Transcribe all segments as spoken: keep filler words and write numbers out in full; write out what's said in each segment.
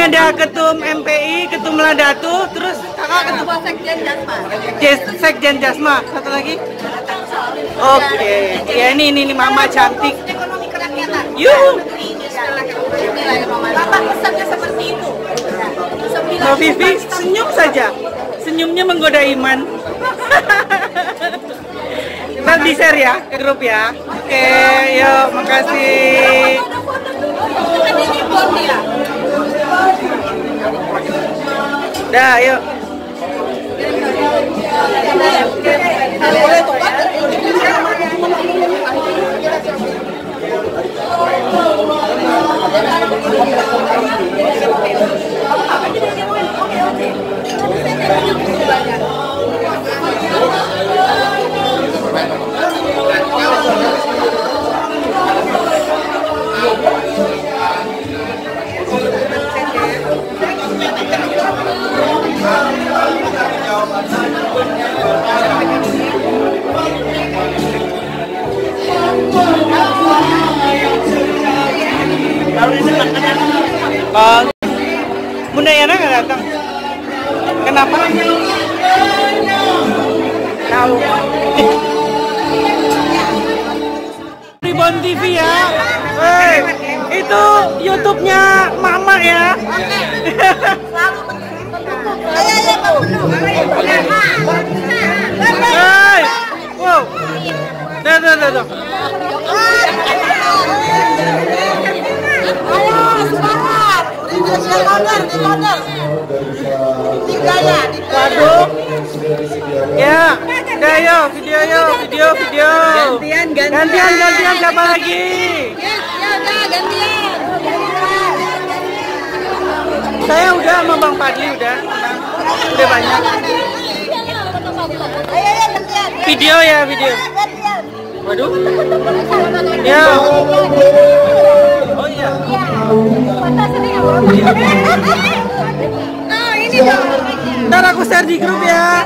ada ketum M P I, ketum Ladatu, terus kakak ketua Sekjen Jasma. Sekjen Jasma. Satu lagi. Oke, ya ini ini, ini mama cantik. Ekonomi kerakyatan. Yuh. Bapak pesannya seperti itu. Mbak Vivi senyum saja, senyumnya menggoda iman. Kita di share ya ke grup ya. Oke, yuk, makasih. Dah, yuk. Oh, Bunda Yana nggak datang? Kenapa? Tahu. Ribon T V ya. Hey, itu YouTube-nya Mama ya. Hey, wow. Dah, dah, dah, dah. Waduh. Ya, udah yuk, video yuk, video, video. Gantian, gantian. Gantian, gantian, siapa lagi? Ya, ya udah gantian. Saya udah sama Bang Fadli udah. Udah banyak. Ayo, ayo gantian. Video ya, video. Waduh. Ya. Oh iya. Oh, ini dong. Ntar aku share di grup ya.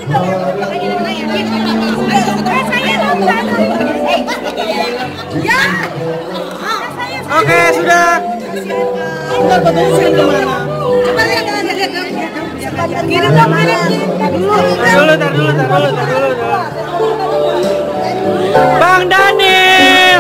Oke, sudah. Ntar fotonya kemana? Kirim dong, kirim. Tar dulu, tar dulu, tar dulu, tar dulu. Bang Daniel.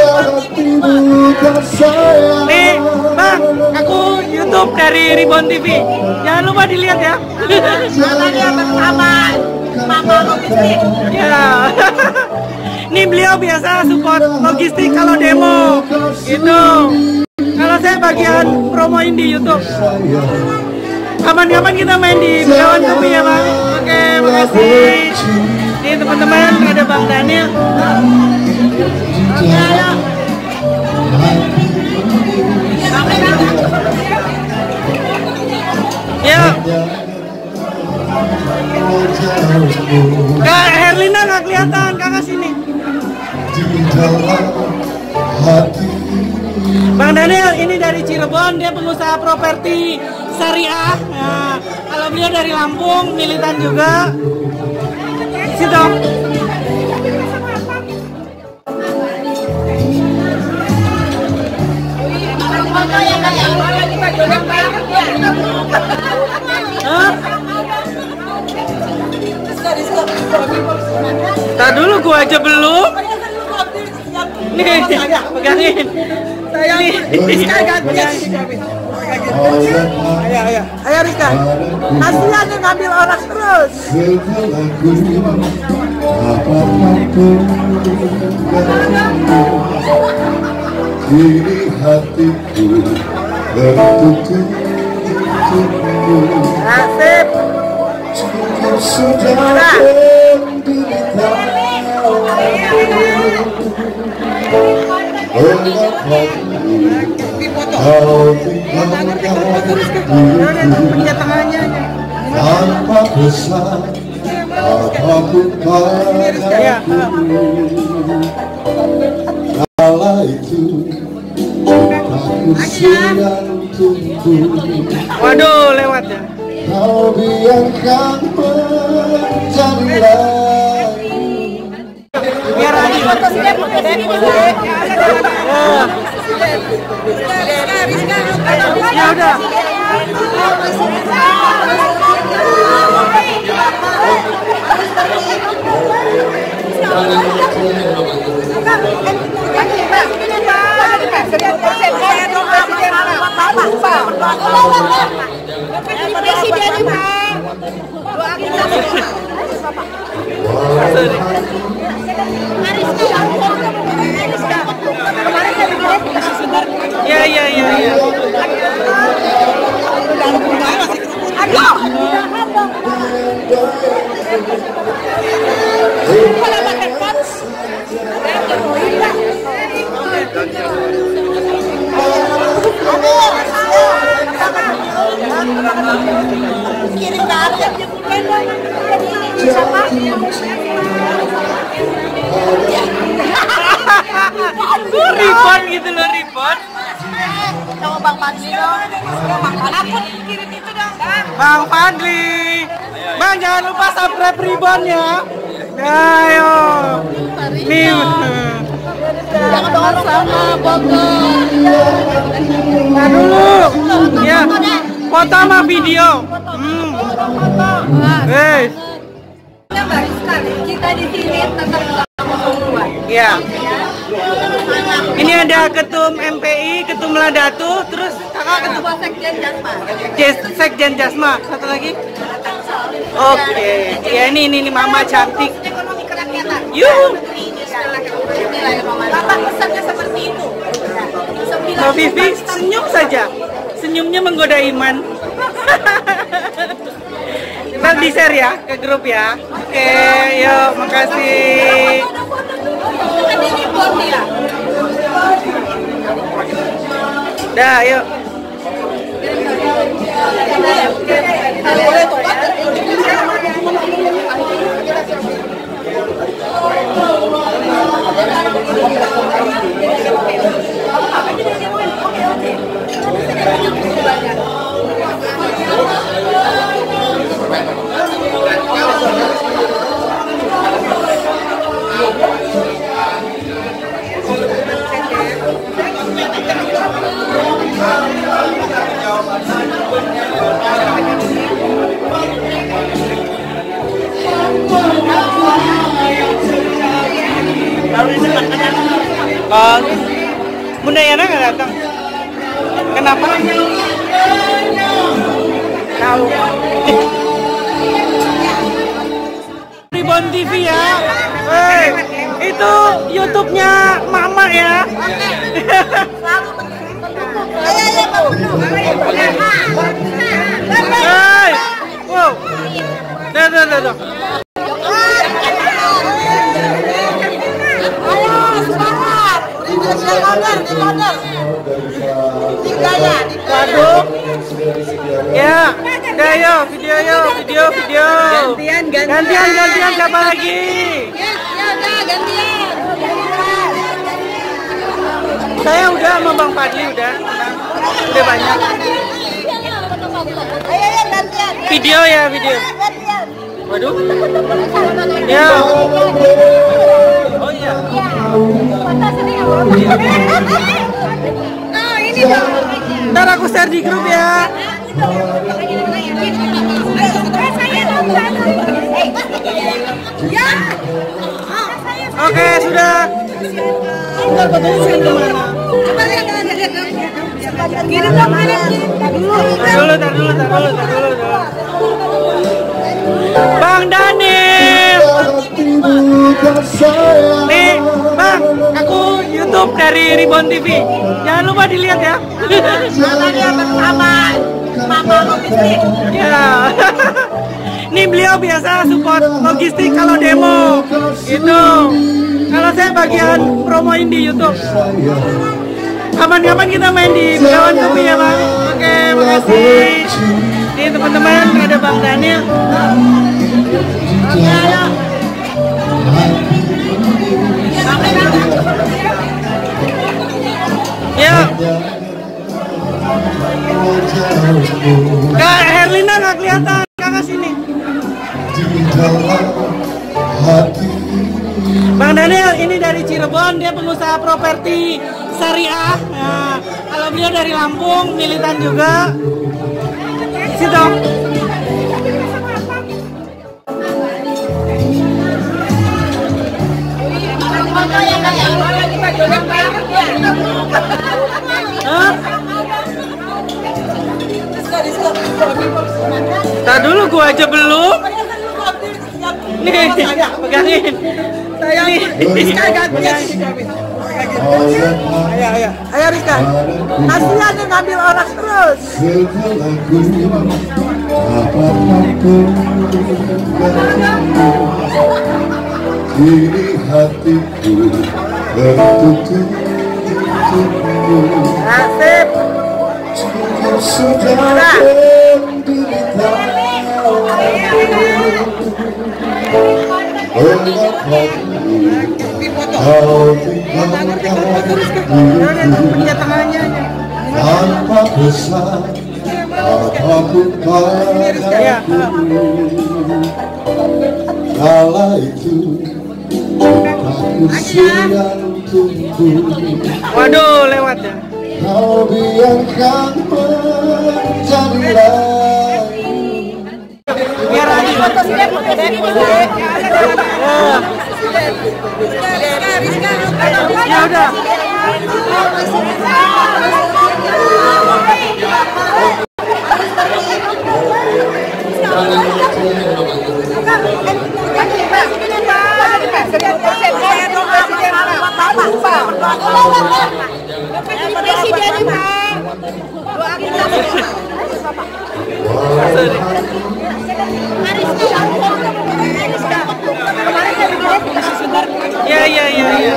Nih, Bang, aku YouTube dari Ribon T V. Jangan lupa dilihat ya. Namanya bersama Mama Logistik. Ya. Nih beliau biasa support logistik kalau demo. Gitu. Kalau saya bagian promoin di YouTube. Kapan-kapan kita main di Begawan Kopi ya, Bang. Oke, makasih. Nih teman-teman, ada Bang Daniel. Oke, ayo. Ya. Kak Herlina nggak kelihatan, kakak sini. Bang Daniel ini dari Cirebon, dia pengusaha properti syariah. Nah, kalau beliau dari Lampung, militan juga. Situ. Tar dulu, gua aja belum. Nih, pegangin. Saya Rizka gantian. Ayo, ayo, ayo Rizka. Kasihan nih ngambil orang terus. Kini hatiku tertutup. Nasib. Sudah menderita. Kau tinggalkan tanpa pesan apapun padaku. Kala itu aku sedang tunggu. Waduh, lewat ya. Kau biarkan menjadi layu. Biar lagi. Ya udah. Ya ya ya ya. Kirim ke Arya sama Ribon gitu loh, ribon. sama Bang Fadli dong. Aku kirim itu dong. Bang Fadli. Bang jangan lupa subscribe ribon ya. Ayo. Nih. Jangan dorong sama Bogor. Nah dulu. Ya. Foto sama video. Hmm. Guys. Baik sekali. Kita di sini tetap sama Bogor. Ya. Ini ada ketum M P I, ketum Ladatu, terus kakak ketum Ketua Sekjen Jasma. Jes- Sekjen Jasma, satu lagi. Oke, ya ini ini, ini mama cantik. Ekonomi kerakyatan. Yuh. Bapak pesannya seperti itu. Mbak Vivi senyum saja, senyumnya menggoda iman. Kita di share ya ke grup ya. Oke, yuk, makasih. Dah, yuk. Oh, Bunda Yana nggak datang. Kenapa? Tahu. Ribon T V ya. Hey, itu YouTube-nya Mama ya. Hey, wow. Dah, dah, dah, dah. Waduh. Ya, udah yuk, video yuk, video, video. Gantian, gantian. Gantian, gantian, siapa lagi? Ya, ya udah gantian. Saya udah sama Bang Fadli udah. Udah banyak. Ayo, ayo gantian. Video ya, video. Gantian. Waduh. Ya. Oh iya. Oh, ini dong. Ntar aku share di grup ya. Oke, sudah. Ntar fotonya sih kemana? Kirim dong, kirim. Tar dulu, tar dulu, tar dulu, tar dulu, tar dulu. Bang Daniel. Nih, Bang, aku YouTube dari Ribon T V. Jangan lupa dilihat ya. Mama dia bersama Mama Logistik. Ya. Nih beliau biasa support logistik kalau demo. Gitu. Kalau saya bagian promoin di YouTube. Kapan-kapan kita main di Bengawan Sumi ya Bang. Oke, makasih. Nih teman-teman, ada Bang Daniel. Ya. Kak Herlina nggak kelihatan, kakak sini. Bang Daniel ini dari Cirebon, dia pengusaha properti syariah. Nah, kalau beliau dari Lampung, militan juga. Situ. Hah? Tar dulu gua aja belum. Nih, pegangin. Saya nih. Rizka ganti. Ayo, ayo. Ayo Rizka. Kasihan nih ngambil orang terus. Kini hatiku tertutup. Asip. Sudah menderita. Mengapa kau tinggalkan diriku tanpa pesan apapun padaku. Kala itu aku sedang tunggu. Waduh, lewat ya. Kau biarkan menjadi layu. Biar aja. Ya udah. Ya ya ya ya.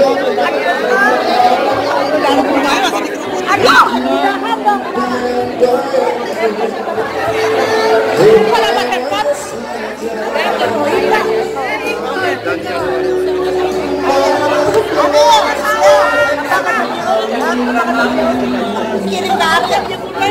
Kirim ke Arab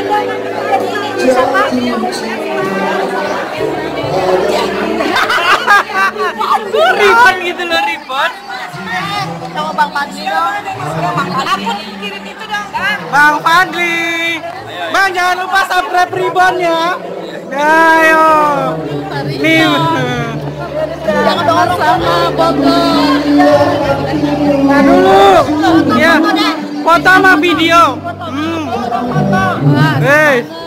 Ribon gitu loh, ribon. sama Bang Fadli dong. Aku kirim itu dong. Bang Fadli. Bang jangan lupa subscribe ribon ya. Ayo. Nih. Jangan dorong sama Bogor. Nah dulu. Ya. Foto sama video. Hmm. Eh.